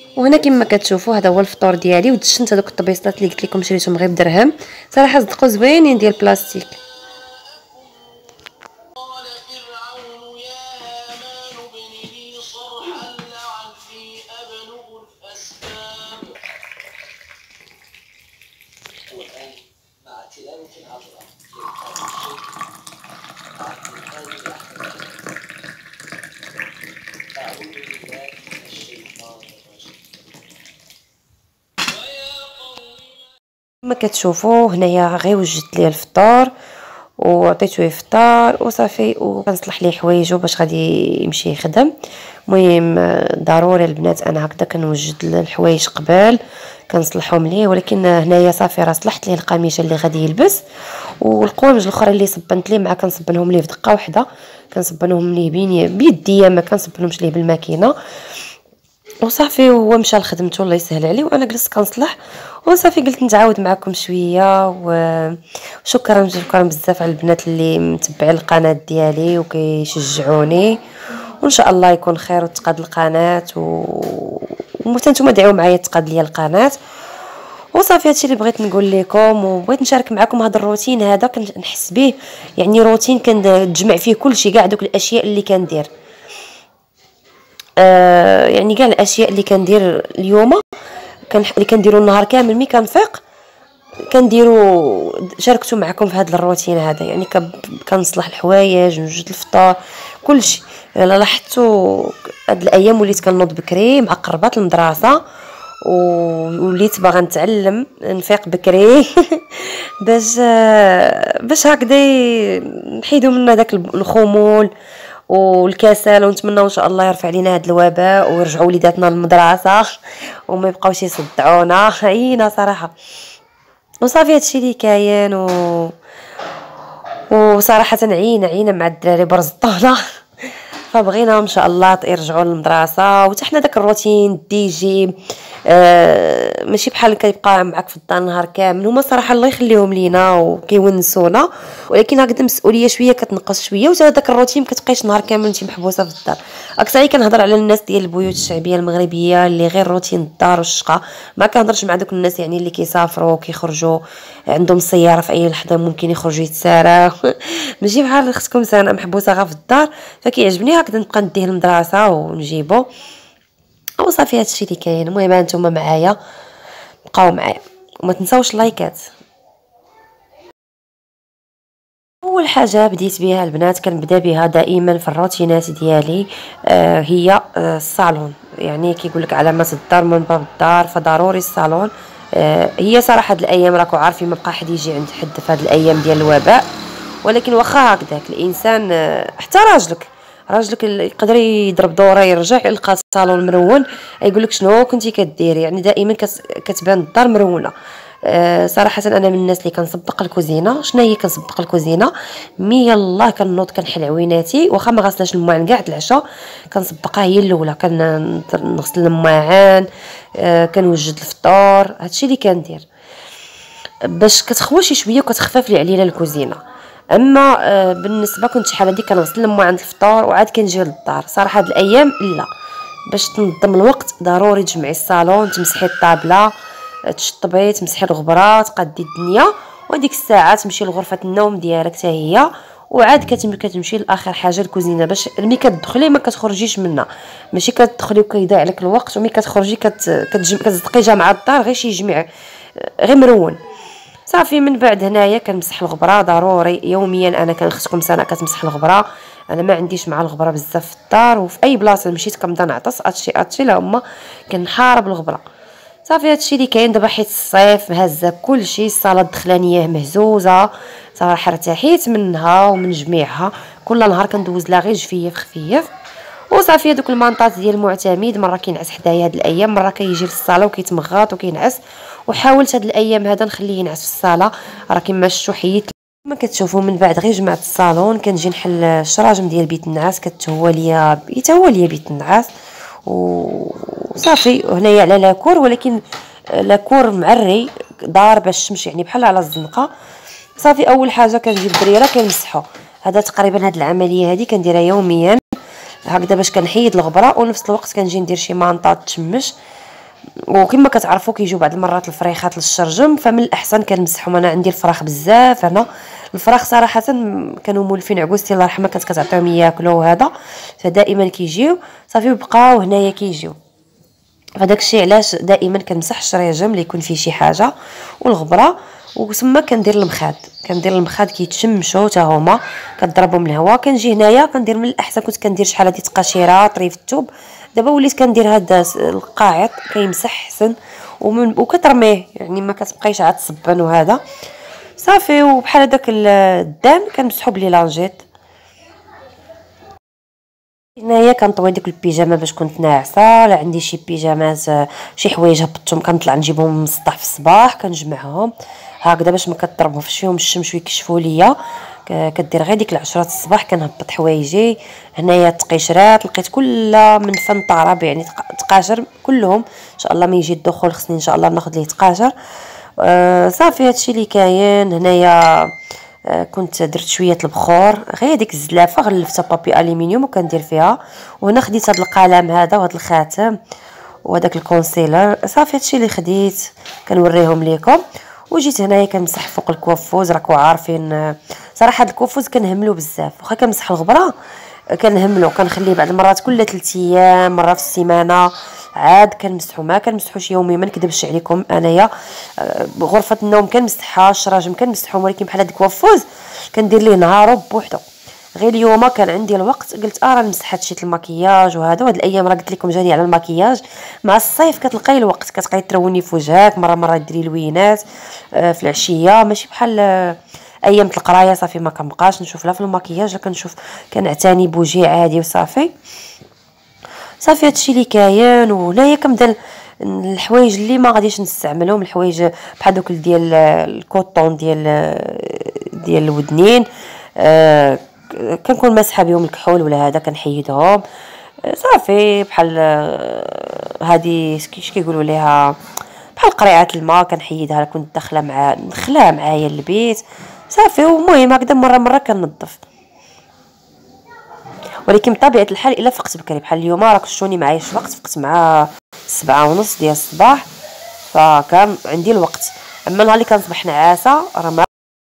وهنا كما كتشوفوا هذا هو الفطور ديالي، ودشنت هذوك الطبيصات اللي قلت لكم شريتهم غير بدرهم، صراحه صدقوا زوينين ديال البلاستيك. كما كتشوفوا هنايا غير وجدت ليه الفطور وعطيتو يفطر وصافي، وكنصلح ليه حوايجو باش غادي يمشي يخدم. المهم ضروري البنات انا هكذا كنوجد الحوايج قبل كنصلحهم ليه، ولكن هنايا صافي راه صلحت ليه القميشه اللي غادي يلبس، والقوامج الاخرى اللي صبنت ليه مع كنصبنهم ليه في دقه واحده، كنصبنهم ليه بيديا ما كنصبنهمش ليه بالماكينه وصافي. وهو مشى لخدمته الله يسهل عليه وانا جلست كنصلح وصافي. قلت نتعاود معكم شويه، وشكرا بزاف على البنات اللي متبعين القناه ديالي وكيشجعوني، وان شاء الله يكون خير وتقاد القناه ومتنتوما دعيو معايا تقاد ليا القناه وصافي. هادشي اللي بغيت نقول لكم، وبغيت نشارك معكم هذا الروتين هذا كنحس به يعني روتين كنجمع فيه كلشي كاع دوك الاشياء اللي كندير، يعني كاع الاشياء اللي كندير اليوم اللي كنديرو النهار كامل ملي كنفيق كنديرو شاركتو معكم في هذا الروتين هذا. يعني كنصلح الحوايج نوجد الفطور كلشي. الا لاحظتوا هاد الايام وليت كنوض بكري مع قربات المدرسه وليت باغا نتعلم نفيق بكري باش هكذا نحيدو من هذاك الخمول والكسل، ونتمنى ان شاء الله يرفع علينا هذا الوباء ويرجعوا وليداتنا للمدرسه وما يبقاوش يصدعونا عينا صراحه. وصافي هادشي اللي كاين وصراحه عينا مع الدراري برز الطاوله فبغينا ان شاء الله يرجعوا للمدرسه وحتى حنا داك الروتين ديجي ماشي بحال كيبقى معاك في الدار نهار كامل. هما صراحه الله يخليهم لينا وكيونسونا، ولكن هكذا المسؤوليه شويه كتنقص شويه، وتا داك الروتين كتبقايش نهار كامل انت محبوسه في الدار. اكثر كنهضر على الناس ديال البيوت الشعبيه المغربيه اللي غير روتين الدار والشقه، ما كنهضرش مع دوك الناس يعني اللي كيسافروا وكيخرجوا عندهم السياره في اي لحظه ممكن يخرجوا يتسارى ماشي بحال اختكم انا محبوسه غير في الدار. فكيعجبني هكذا نبقى نديه المدرسه ونجيبو وصافي. هادشي اللي كاين. المهم انتم معايا بقاو معايا وما تنساوش اللايكات. اول حاجه بديت بها البنات كنبدا بها دائما في الروتينات ديالي هي الصالون. يعني كيقول لك علامات الدار من باب الدار، فضروري الصالون. هي صراحه هاد الايام راكو عارفين ما بقى حد يجي عند حد في هاد الايام ديال الوباء، ولكن واخا هكذاك الانسان حتى راجلك يقدر يضرب دوره يرجع يلقى الصالون مرون يقول لك شنو كنتي كديري. يعني دائما كتبان الدار مرونه. صراحه انا من الناس اللي كنسبق الكوزينه. شنو هي كنسبق الكوزينه؟ يلاه كنوض كنحل عويناتي واخا ما غسلاش المواعن كاع العشاء كنسبقها هي الاولى، كنغسل المواعن كنوجد الفطور. هادشي اللي كندير باش كتخوى شويه وكتخفف لي علينا الكوزينه. اما بالنسبه كنت شحال هادي كنغسل الماء عند الفطور وعاد كنجي للدار. صراحه هاد الايام لا، باش تنظم الوقت ضروري تجمعي الصالون، تمسحي الطابله، تشطبي، تمسحي الغبره، تقادي الدنيا، وديك الساعه تمشي لغرفه النوم ديالك حتى هي، وعاد كتمشي لاخر حاجه الكوزينه باش ملي كتدخلي ما كتخرجيش منها. ماشي كتدخلي وكيضيع عليك الوقت وملي كتخرجي كتزدقي جامعه الدار غير شي جميع غير مرون. صافي من بعد هنايا كنمسح الغبره ضروري يوميا. انا كنختكم سنه كتمسح الغبره، انا ما عنديش مع الغبره بزاف في الدار وفي اي بلاصه مشيت كنبدا نعطس هادشي لا هما كنحارب الغبره. صافي هادشي اللي كاين دابا حيت الصيف مهزه كلشي. الصاله الدخلانيه مهزوزه صراحه ارتحيت منها ومن جميعها. كل نهار كندوز لها غير جفيف خفيف وصافي. هذوك المانطات ديال المعتمد مره كينعس حدايا هاد الايام، مره كيجي للصاله وكيتمغاط وكينعس، وحاولت هاد الايام هذا نخليه ينعس في الصاله. راه كما شفتوا حيت كما كتشوفوا من بعد غير جمعت الصالون كنجي نحل الشراجم ديال بيت النعاس كتهوى ليا بيت النعاس وصافي. هنايا على لاكور، ولكن لاكور معري دار باش تمشي يعني بحال على الزنقه. صافي اول حاجه كنجيب الدريره كنمسحو. هذا تقريبا هاد العمليه هذه كنديرها يوميا هكذا باش كنحيد الغبره، ونفس الوقت كنجي ندير شي مانطات تشمش وكما كتعرفوا كيجيو بعض المرات الفريخات للشرجم، فمن الاحسن كنمسحهم. انا عندي الفراخ بزاف، انا الفراخ صراحه كانوا مولفين عكوزتي الله يرحمها كانت كتعطيهم ياكلوا وهذا، فدائما كيجيو صافي وبقاو هنايا كيجيو. فداك الشيء علاش دائما كنمسح الشريجم اللي يكون فيه شي حاجه والغبره، وتما كندير المخاد، كيتشمشوا حتى هما، كضربهم الهواء. كنجي هنايا كندير من الاحسن، كنت كندير شحال هادي تقاشيره طريف الثوب، دابا وليت كندير هذا القاعط كيمسح احسن وكترميه، يعني ما كتبقايش عاد تصبن وهذا صافي. وبحال هذاك الدان كنمسحو بليلانجيت. هنايا كنطوي ديك البيجامه باش كنت ناعسه، لا عندي شي بيجامات شي حوايج هبطتهم كنطلع نجيبهم من السطح في الصباح كنجمعهم هكذا باش ما كضربوش فيهم الشمس ويكشفوا ليا. كدير غير ديك العشرة الصباح كنهبط حوايجي. هنايا التقيشرات لقيت كلها من فن طرب، يعني تقاشر كلهم ان شاء الله. ما يجي الدخول خصني ان شاء الله ناخذ ليه تقاشر. صافي هادشي اللي كاين هنايا. كنت درت شويه البخور، غير ديك الزلافه غلفتها بابي الومنيوم وكندير فيها. وهنا خديت هذا القلم هذا وهذا الخاتم وهذاك الكونسيلر، صافي هادشي اللي خديت كنوريهم لكم. وجيت هنايا كنمسح فوق الكوافوز، راكو عارفين صراحه هذا الكوافوز كنهملو بزاف، واخا كنمسح الغبره كنهملو، كنخليه بعض المرات كل 3 ايام مره في السيمانه عاد كنمسحو. ما كنمسحوش يوميا، ما نكذبش عليكم انايا. غرفه النوم كنمسحها، الشراجم كنمسحهم، ولكن بحال هاد الكوافوز كندير ليه نهارو بوحدو. غير اليوم كان عندي الوقت قلت راه نمسح هادشي المكياج وهذا. وهاد الايام راه قلت لكم جاني على المكياج، مع الصيف كتلقاي الوقت، كتبقاي تروني في وجهك، مره ديري لوينات في العشيه، ماشي بحال ايام القرايه صافي ما كنبقاش نشوف لا في المكياج، لا كنشوف كنعتني بوجهي عادي وصافي. صافي هادشي اللي كاين. وهنايا كنبدا الحوايج اللي ما غاديش نستعملهم، الحوايج بحال دوك ديال الكوطون ديال الودنين، كنكون ماسحه بهم الكحول ولا هذا كنحيدهم. صافي بحال هادي كيش كيقولوا ليها، بحال قريعه الماء كنحيدها، كنت ندخلها معايا للبيت صافي. ومهم هكذا مره كننظف. ولكن بطبيعه الحال الا فقت بكري بحال اليوم راك شوني معايش وقت، فقت مع 7:30 ديال الصباح، فكان عندي الوقت. اما نهار اللي كنصبح نعاسه راه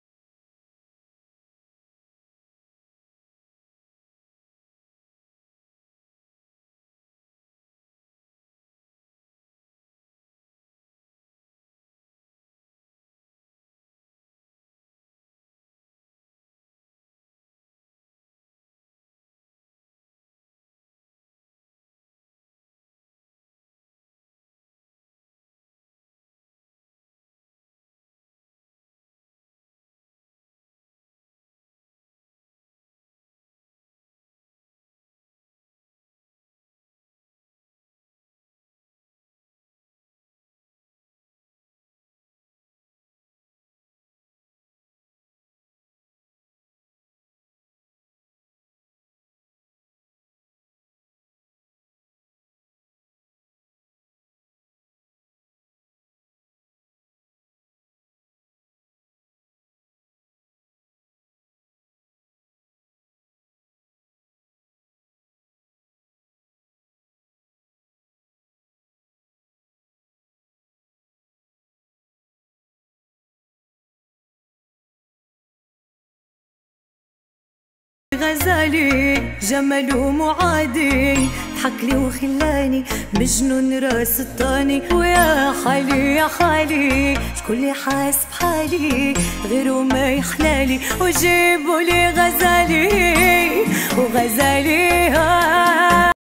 غزالي جماله معادي، ضحكلي وخلاني مجنون راس الطاني. ويا خالي يا خالي شكون اللي حاس بحالي غيره ما يحلالي، وجيبوا لي غزالي وغزالي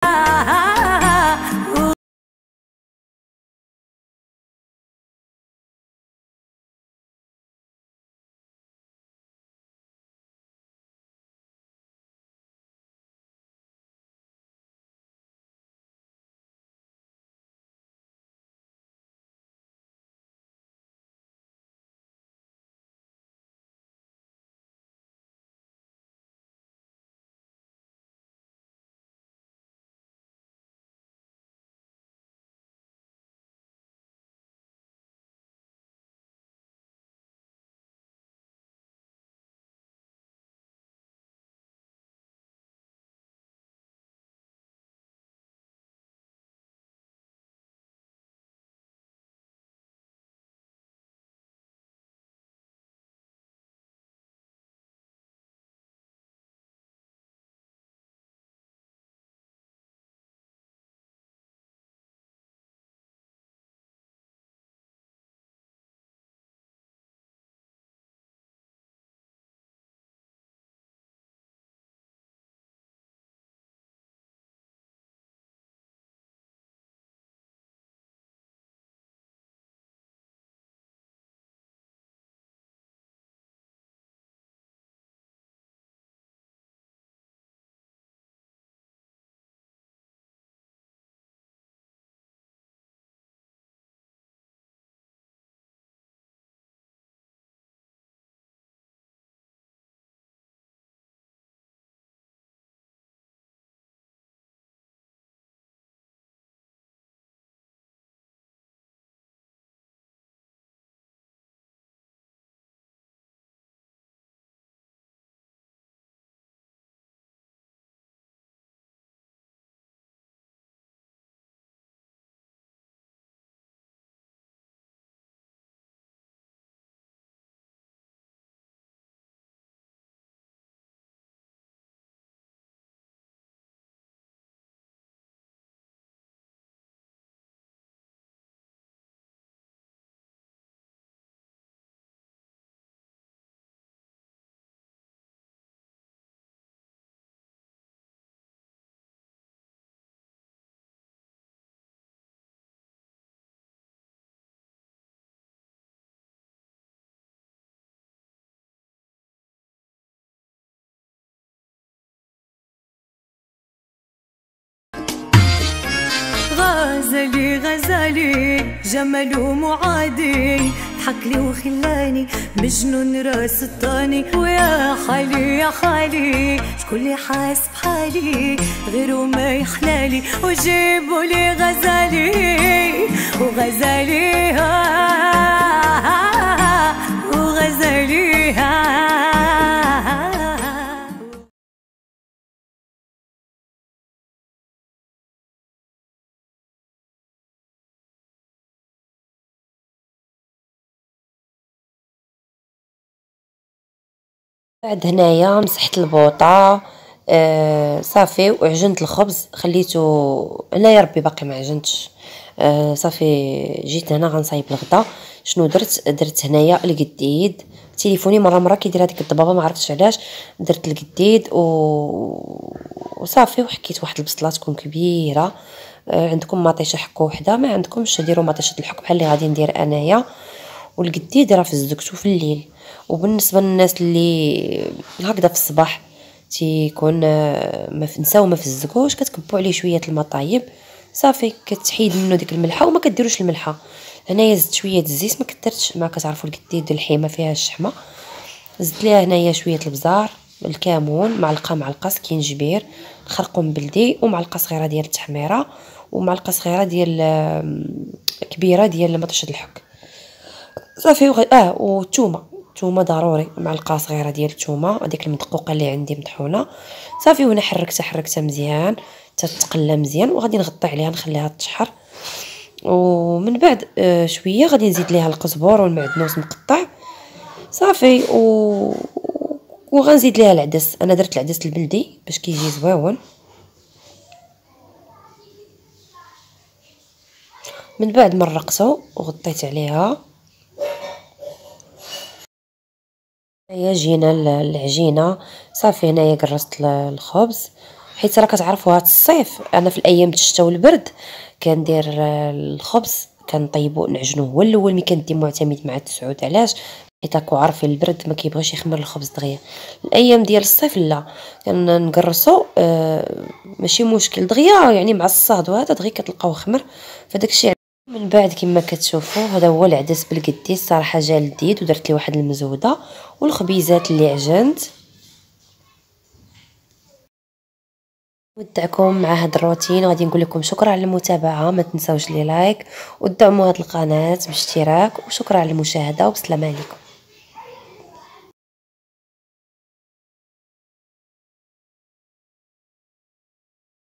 غزالي غزالي جماله معادي، ضحكلي وخلاني مجنون راس الطاني. ويا خالي يا خالي شكون اللي حاس بحالي غيره ما يحلالي، وجيبوا لي غزالي وغزالي وغزالي بعد هنايا مسحت البوطه صافي وعجنت الخبز خليته هنايا ربي باقي ما عجنتش. صافي جيت هنا غنصايب الغدا. شنو درت هنايا القديد. تليفوني مره كيدير هذيك الضبابه ما عرفتش علاش. درت القديد وصافي وحكيت واحد البصله تكون كبيره. عندكم مطيشه حكوا وحده، ما عندكمش ديروا مطيشه الحك بحال اللي غادي ندير انايا. والقديد راه فزكتو في الليل. وبالنسبه للناس اللي هكذا في الصباح تيكون ما نساو ما فزكوش، كتكبوا عليه شويه الماء طايب صافي كتحيد منه ديك الملحه وما كديروش الملحه. هنايا زدت شويه الزيت، ما كثرتش، ما كتعرفوا القديد الحيمه فيها الشحمه. زدت ليها هنايا شويه البزار، الكمون، معلقه سكينجبير، خرقوم بلدي، ومعلقه صغيره ديال التحميره، ومعلقه صغيره ديال كبيره ديال مطيشه الحك صافي. والثومه ضروري، معلقه صغيره ديال الثومه هذيك المدقوقه اللي عندي مطحونه صافي. وهنا حركتها مزيان تتقلى مزيان، وغادي نغطي عليها نخليها تشحر. ومن بعد شويه غادي نزيد ليها القزبر والمعدنوس مقطع صافي. وغنزيد ليها العدس. انا درت العدس البلدي باش كيجي زويون. من بعد مرقته وغطيت عليها. هيا جينا العجينه صافي. هنايا قرصت الخبز، حيت راه كتعرفوا هاد الصيف انا في الايام الشتا والبرد كندير الخبز كنطيبو نعجنوه هو الاول ملي كندي معتمد مع التسعود. علاش؟ حيت راكو عارفين البرد ما كيبغيش يخمر الخبز دغيا. الايام ديال الصيف لا كنقرصو ماشي مشكل دغيا، يعني مع الصهد وهذا دغيا كتلقاوه خمر. فداك الشيء من بعد كما كتشوفوا هذا هو العدس بالقديس. صراحه جا لذيذ ودرت لي واحد المزوده والخبيزات اللي عجنت. ودعكم مع هاد الروتين. غادي نقول لكم شكرا على المتابعه، ما تنساوش لي لايك ودعموا هاد القناه باشتراك، وشكرا على المشاهده وبسلامه عليكم.